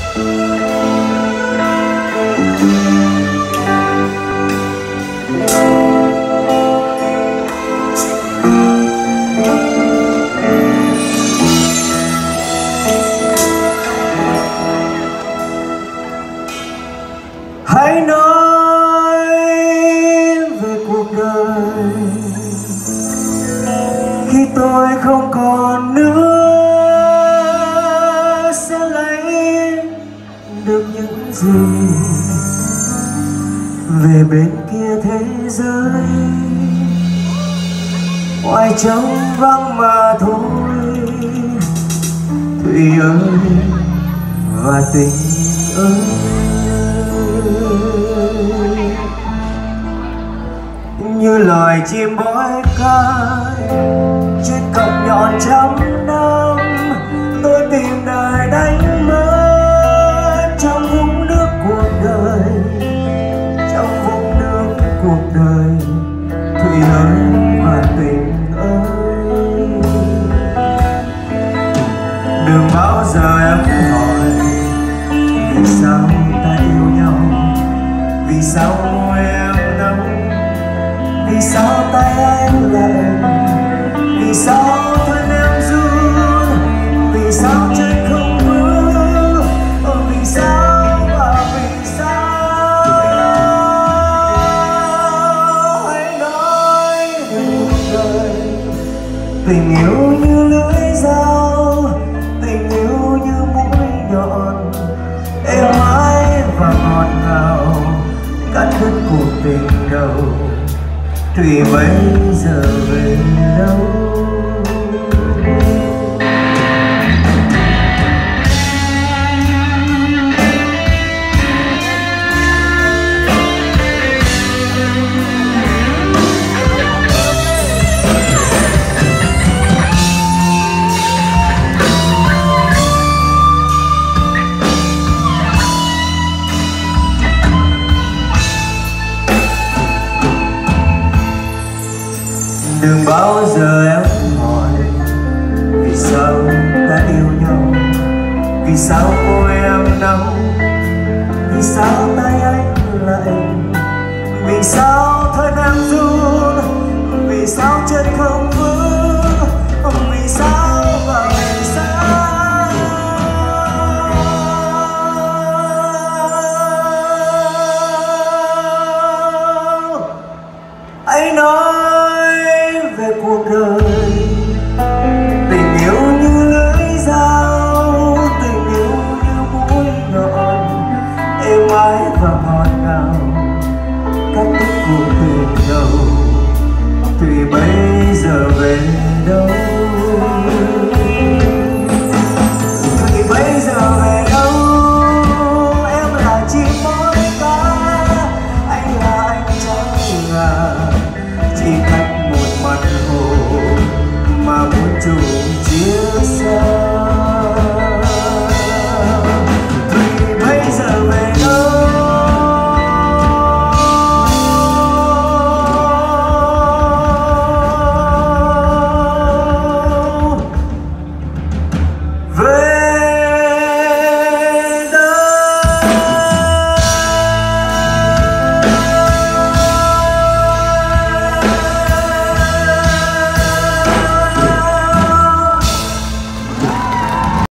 Hãy nói về cuộc đời khi tôi không còn nữa, sẽ lấy được những gì về bên kia thế giới. Ngoài trống vắng mà thôi, Thủy ơi và tình ơi. Như loài chim bói cay trên cọng nhọn trăm năm, tôi tìm đời đánh mất trong vũng nước cuộc đời, trong vũng nước cuộc đời. Thủy ơi và tình ơi, đừng bao giờ em hỏi vì sao ta yêu nhau, vì sao môi em nóng, vì sao tay anh lạnh, vì sao thân em run, vì sao chân không vững, vì sao và vì sao. Hãy nói về cuộc đời, tình yêu như lưỡi dao, tình yêu như mũi nhọn, êm ái và ngọt ngào, cắt đứt cuộc tình đầu. Thủy bây giờ về đâu? Đừng bao giờ em hỏi vì sao ta yêu nhau, vì sao môi em nóng, vì sao tay anh lạnh, vì sao thân em run, vì sao chân không